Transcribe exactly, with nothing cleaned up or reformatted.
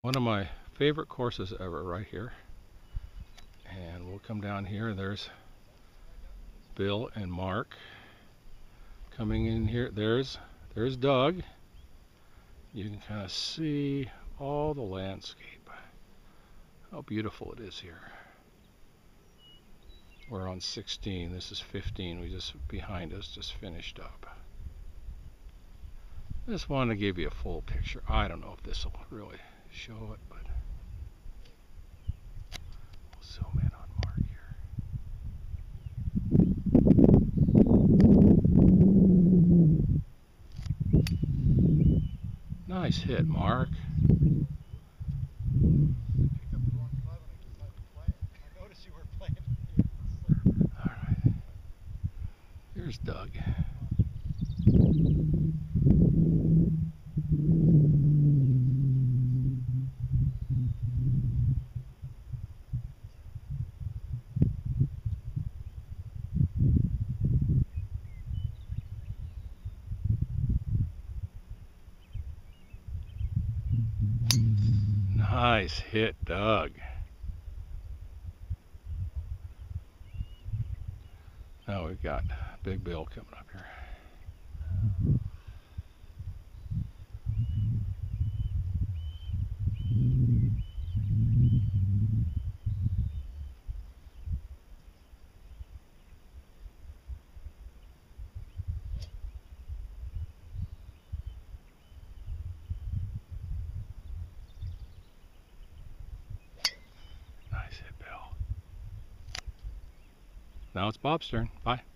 One of my favorite courses ever right here. And we'll come down here. There's Bill and Mark coming in here. There's there's Doug. You can kind of see all the landscape. How beautiful it is here. We're on sixteen. This is fifteen. We just behind us just finished up. I just wanted to give you a full picture. I don't know if this will really show it, but we'll zoom in on Mark here. Nice hit, Mark. All right. Here's Doug. Nice hit, Doug. Now we've got Big Bill coming up here. Nice hit, Bill. Now it's Bob's turn. Bye.